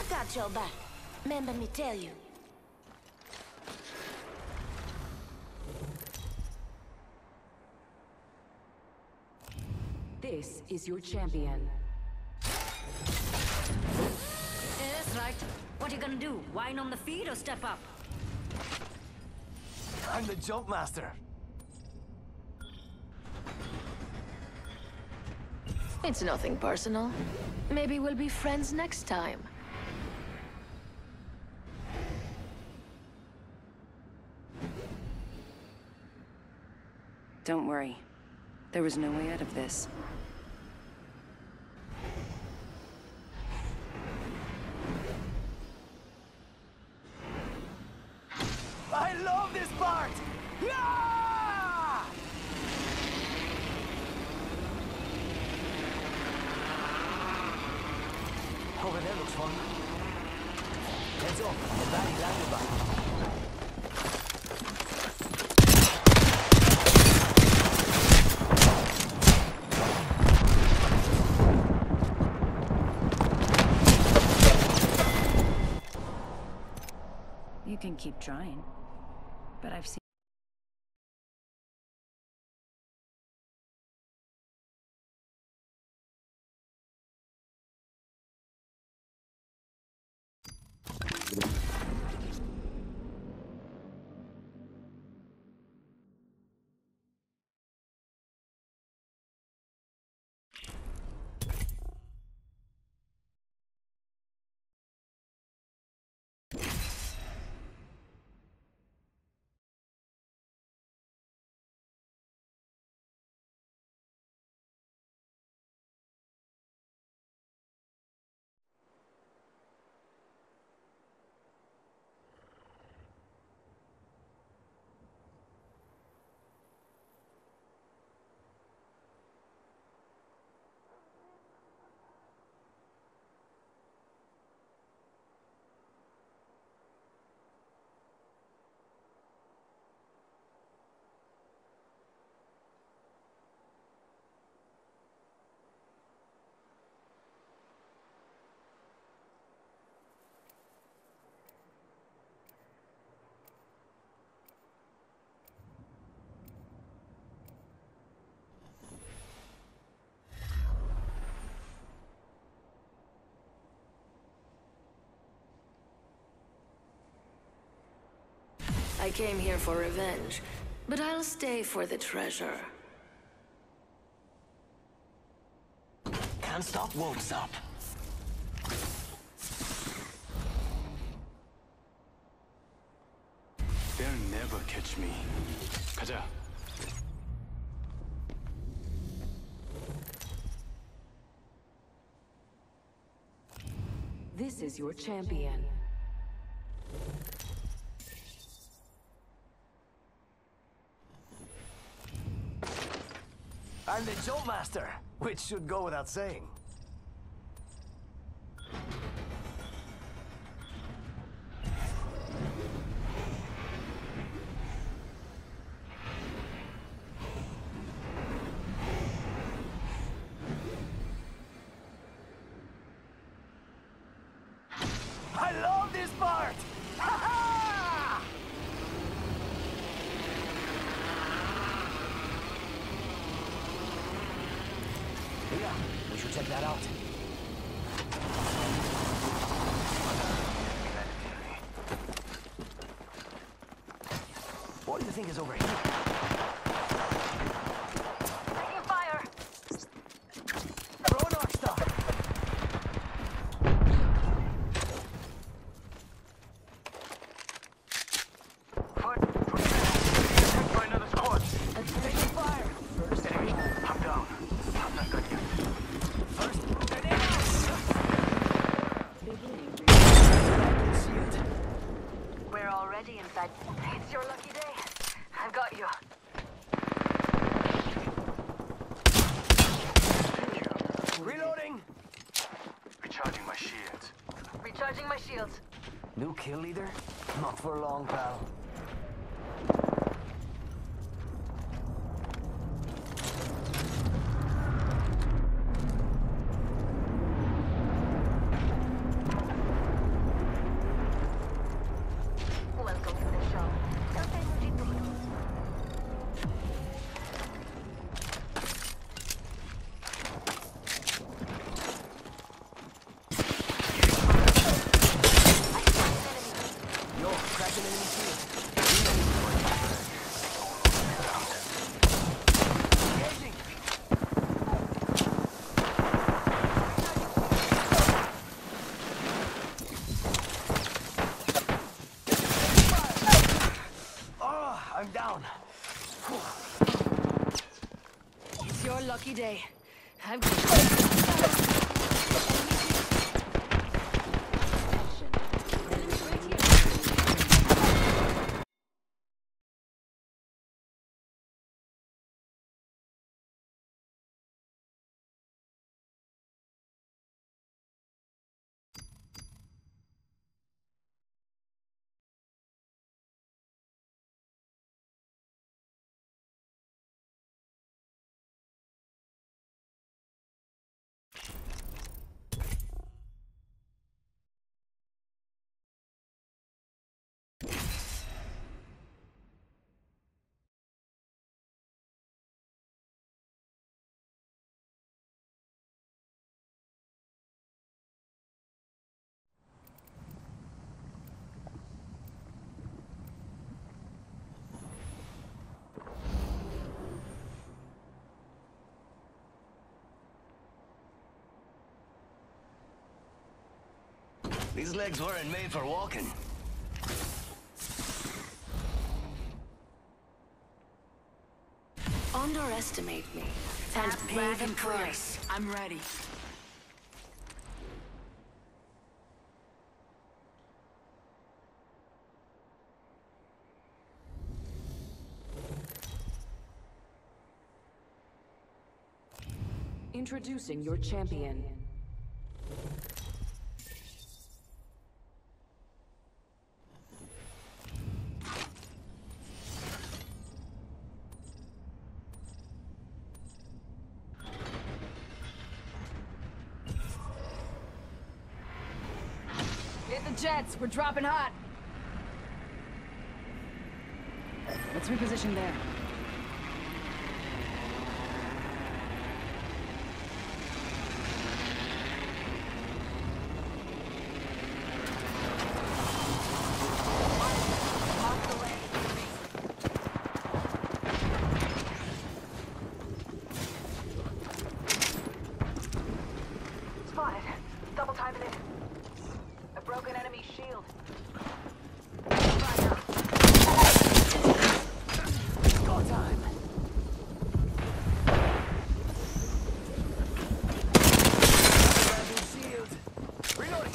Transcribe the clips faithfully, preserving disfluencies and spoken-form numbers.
Got your back. Remember me tell you. This is your champion. Yes, right. What you gonna do? Whine on the feet or step up? I'm the jump master. It's nothing personal. Maybe we'll be friends next time. Don't worry. There was no way out of this. I love this part! Yeah! Over there looks fun. Heads up, the baddie landed back. You can keep trying, but I've seen. I came here for revenge, but I'll stay for the treasure. Can't stop, won't stop. They'll never catch me. 가자. This is your champion. I'm the jump master, which should go without saying. I love this part! Ha ha! Yeah, we should check that out. What do you think is over here? Taking fire. Throw an arc star! By another squad. Taking fire! First, Enemy. I'm down. I'm not done yet. first, grenade out! Shield. We're already inside. It's your lucky day. I've got you. Reloading! Recharging my shields. Recharging my shields. New kill leader? Not for long, pal. These legs weren't made for walking. Underestimate me and pay the price. I'm ready. Introducing your champion. Hit the jets, we're dropping hot. Let's reposition there. Spotted. Double timing it. A broken enemy shield. Fire. Go time. Shield. Reloading.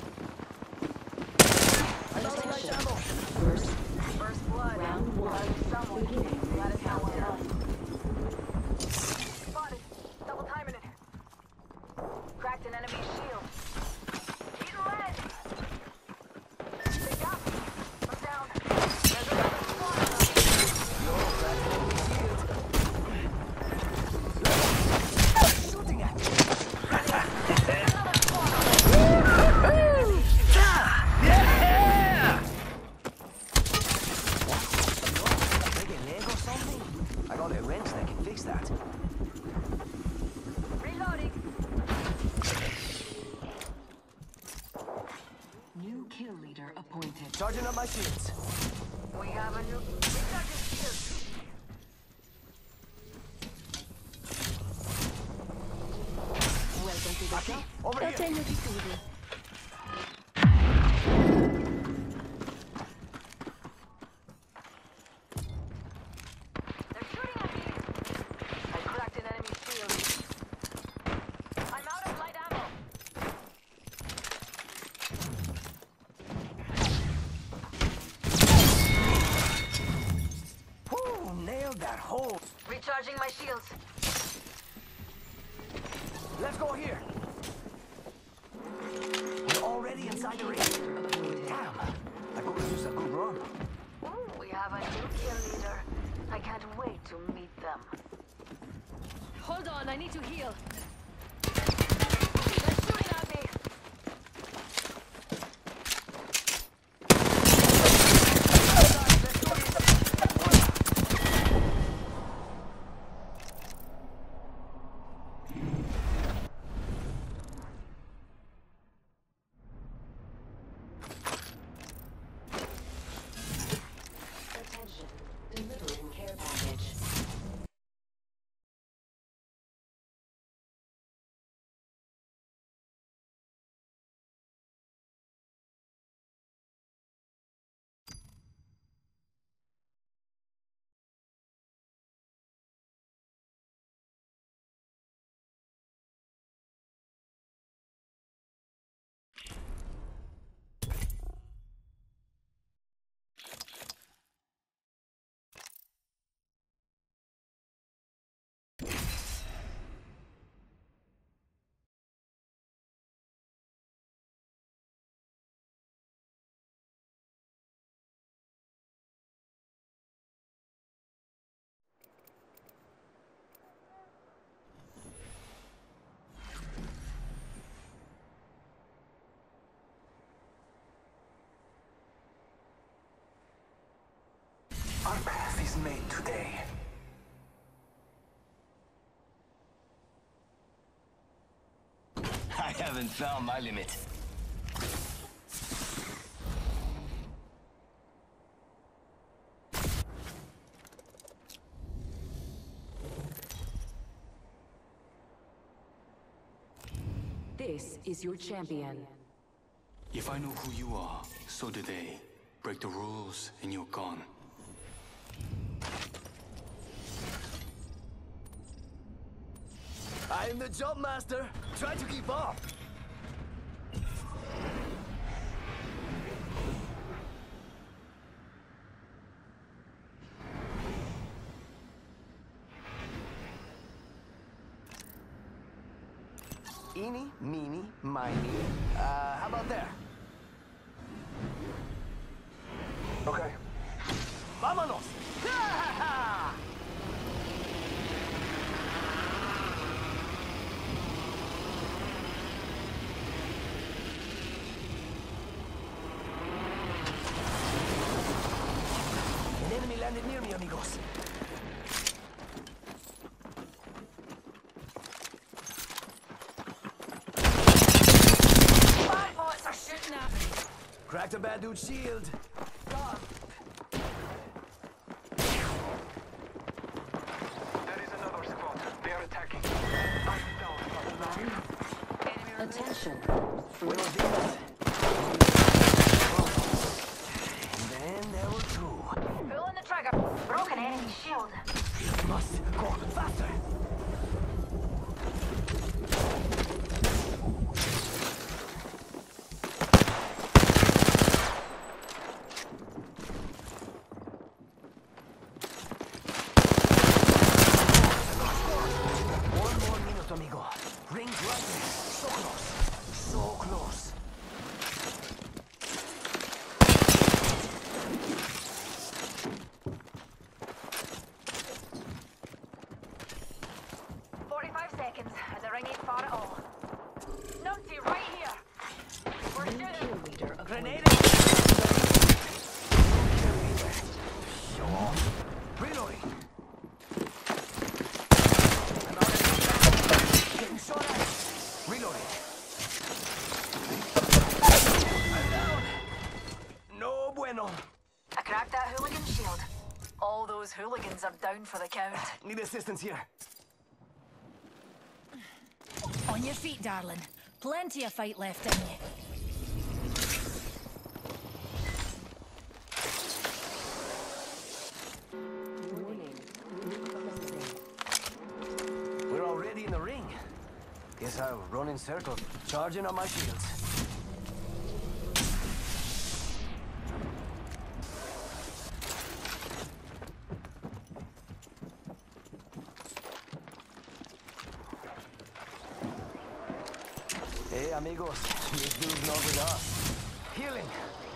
Another light ammo. First, First blood. round one. Someone. Beginning Let us know what's countdown. up. Spotted. Double timing it. Cracked an enemy shield. Eating lead. They got me. I'm down. There's another squad on us. Yo, that's enemy shield. Shooting at me. Another squad on us. Yeah! Break a leg or something? I got a wrench that can fix that. Reloading. New kill leader appointed. Charging up my shields. We have a new recharging shield. Welcome to the Aquí, shop. over I'll here. tell you what to do. They're shooting at me. I cracked an enemy shield. I'm out of light ammo. Whew, nailed that hole. Recharging my shields. Let's go here. We're already inside the ring. Damn, I could use a good run. Ooh, we have a new kill leader. I can't wait to meet them. Hold on, I need to heal. They're shooting at me. Attention, delivering care package. Our path is made today. I haven't found my limit. This is your champion. If I know who you are, so do they. Break the rules, and you're gone. I'm the jump master. Try to keep up. Eeny, meeny, miny. Uh, how about there? Okay. Vámonos! Ha-ha-ha! An enemy landed near me, amigos. Bots are shooting at me. Cracked a bad dude's shield. There is another squad. They are attacking. I'm down. Attention. Buenos dias. And then there were two. Pulling the trigger. Broken enemy shield. Must go faster. One more minute, amigo. Rings right there. So close. So close. Forty-five seconds, and the ring ain't far at all. Numpty, right here. We're New shooting. kill leader appointed. Grenade! Show off. Reloading. I'm out of getting shot at. Reloading. I'm down. No bueno. I cracked that hooligan shield. All those hooligans are down for the count. Need assistance here. On your feet, darling. Plenty of fight left in you. Warning. Ring closing. We're already in the ring. Guess I'll run in circles, charging on my shields. Hey, amigos, this dude's not with us. Healing.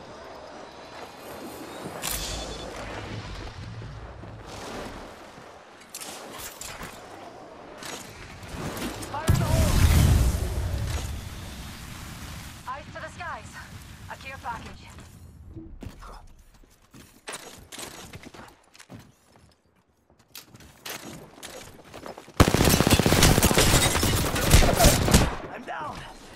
Fire in the hole! Eyes to the skies. A care package. I'm down.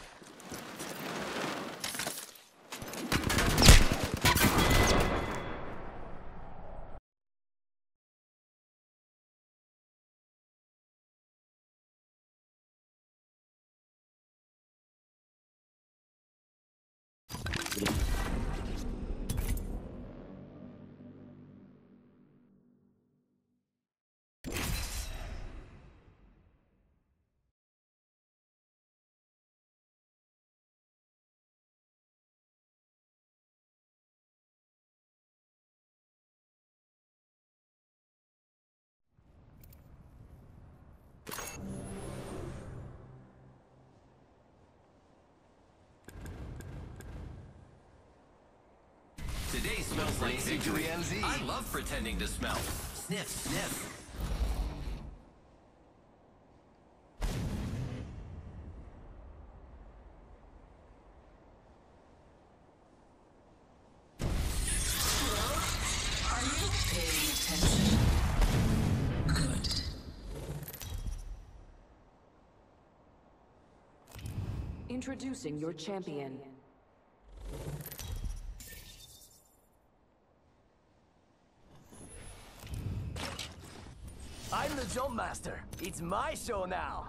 Today smells like Racing to victory. the L Z. I love pretending to smell. Sniff, sniff. Are you paying attention? Good. Introducing your champion. I'm the jump master. It's my show now.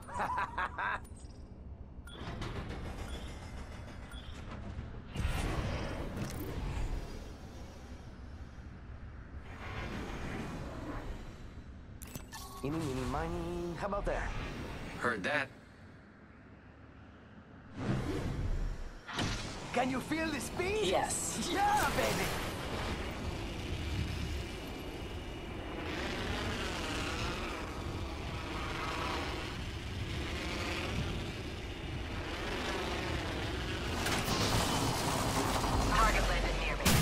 Eeny, meeny, miny. How about that? Heard that. Can you feel the speed? Yes. Yeah, baby! Target landed near me.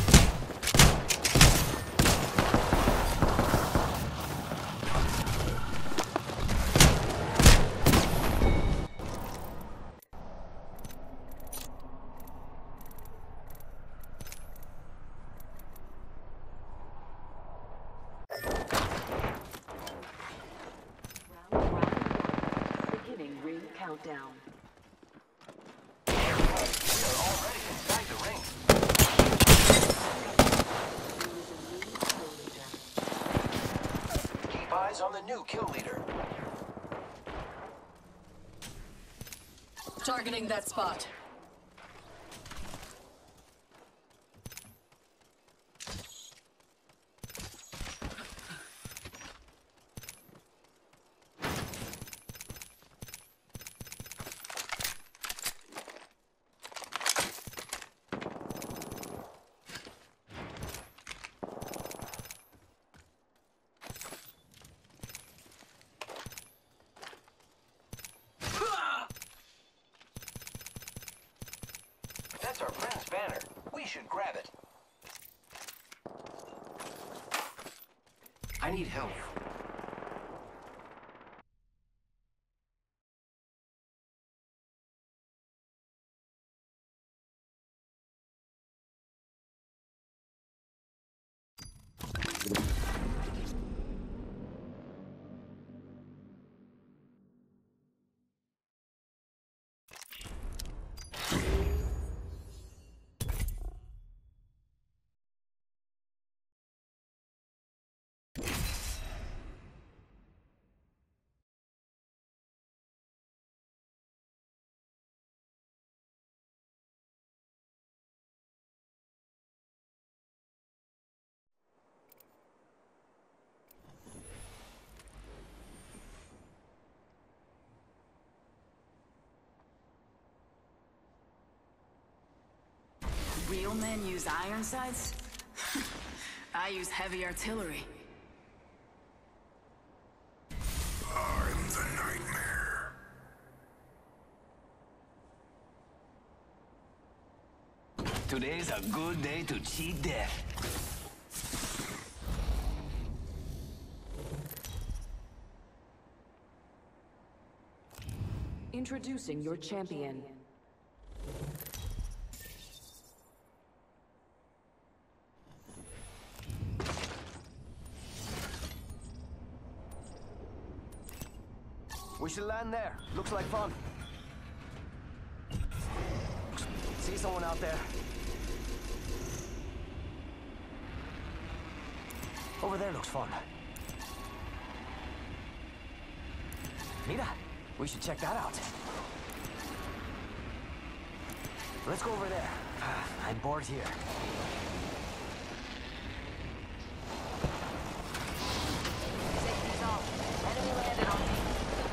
Beginning ring countdown. We're already inside the ring. Keep eyes on the new kill leader. Targeting that spot. That's our friend's banner. We should grab it. I need help. Real men use iron sights? I use heavy artillery. I'm the nightmare. Today's a good day to cheat death. Introducing your champion. We should land there. Looks like fun. See someone out there? Over there looks fun. Nita, we should check that out. Let's go over there. I'm bored here. Safety's off. Enemy landed on me.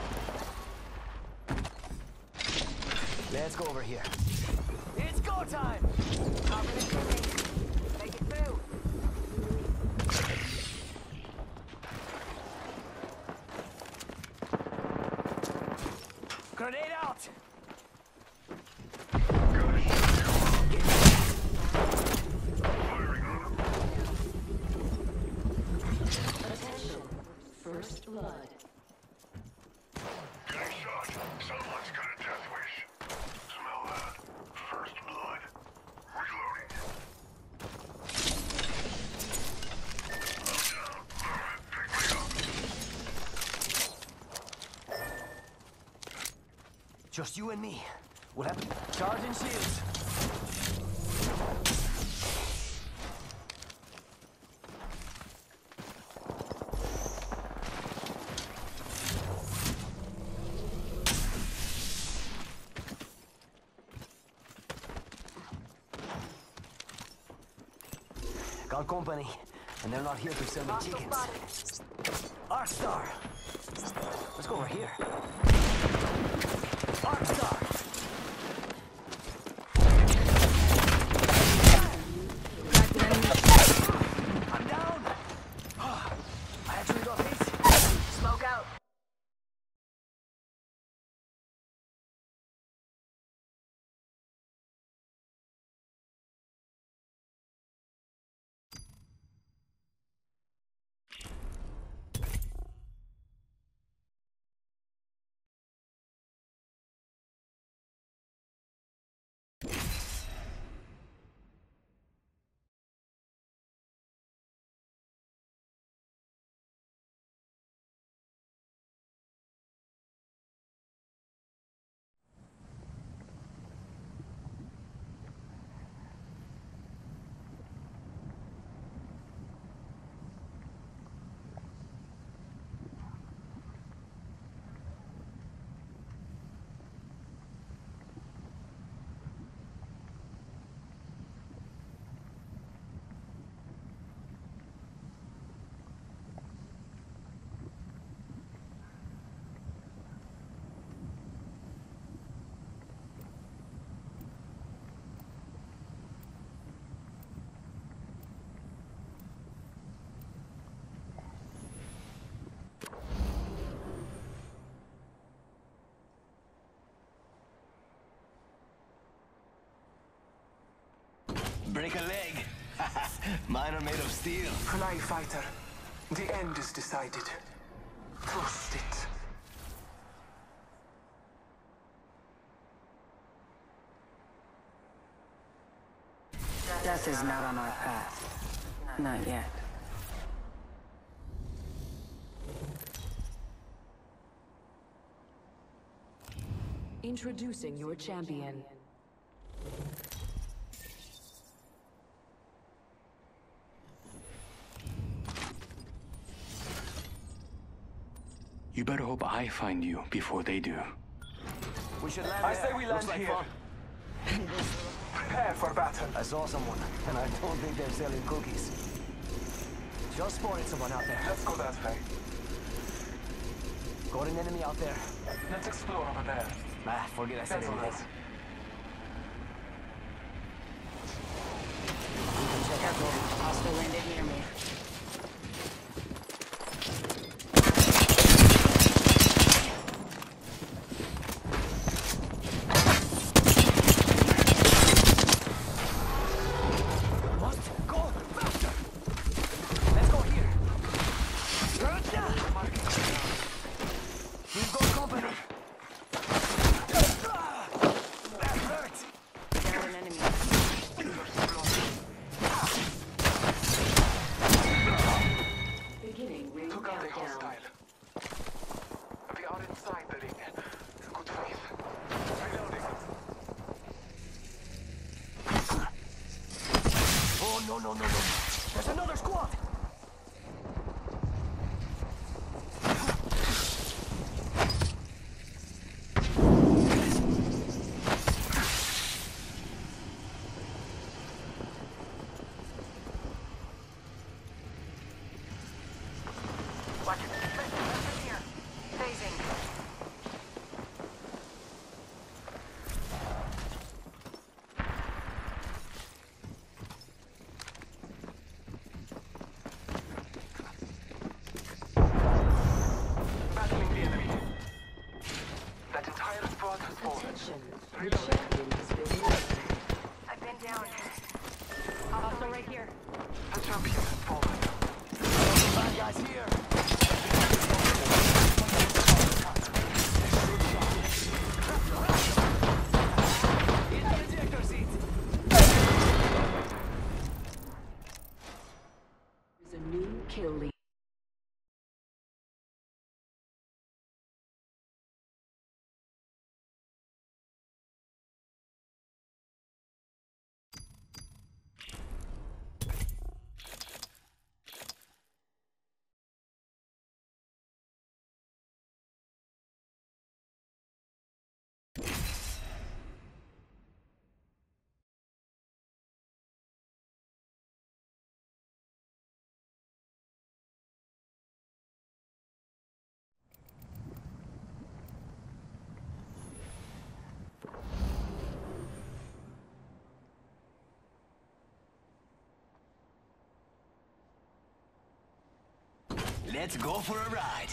Let's go over here. It's go time! Cover the chimney. Make it through. Grenade out! Attention. First blood. Getting shot. Someone's got a death wish. Smell that. First blood. Reloading. I'm down. Alright, pick me up. Just you and me. We'll have charging shields. Got company, and they're not here to sell me Hostile chickens. spotted. Arcstar! Let's go over here. Arc star! I'm down! I actually got hit. Smoke out. Break a leg. Mine are made of steel. Fly fighter. The end is decided. Trust it. Death is not on our path. Not yet. Introducing your champion. You better hope I find you before they do. We should land I there. say we land Looks like here. fun. Prepare for battle. I saw someone, and I don't think they're selling cookies. Just spotted someone out there. Let's go that way. Got an enemy out there. Let's explore over there. Ah, forget I said That's all anything. right. Careful. Hostile landed near me. No, no, no, no. There's another squad! Watch it. Listen here. Phasing. Battling the enemy. That entire squad has fallen. The champion has been murdered. I've been down. Hostile right here. The champion has fallen. Bad guys here! In the ejector seat! There's a new kill lead. Let's go for a ride.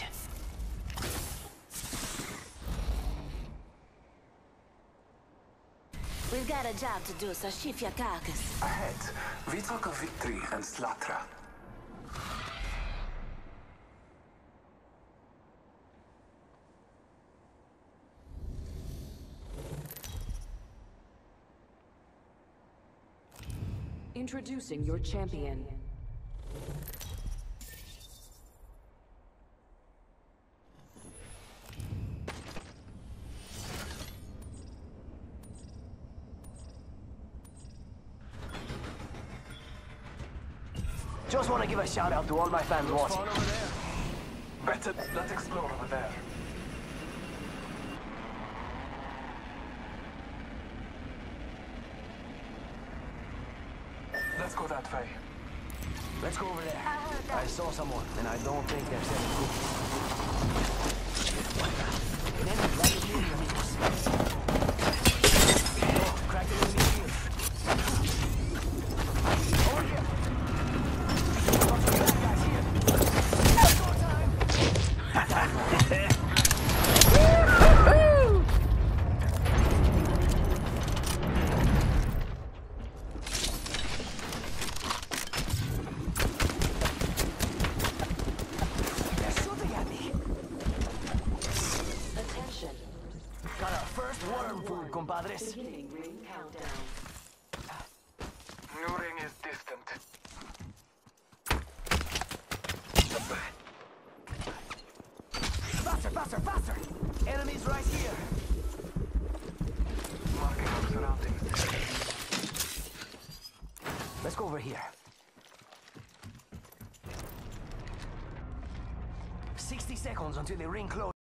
We've got a job to do, so shift your carcass. Ahead, we talk of victory and slaughter. Introducing your champion. Just want to give a shout out to all my fans Looks watching. fun over there. Better, let's explore over there. Let's go that way. Let's go over there. I saw someone, and I don't think they're selling cookies. An enemy right in the enemies. Oh, cracked an enemy shield. Over here. Got some bad guys here. Go time. They're shooting at me. Attention. Got our first worm food, compadres. Beginning ring countdown. New ring is distant. Faster, faster, faster! Enemies right here. Marking our surroundings. Let's go over here. sixty seconds until the ring closes.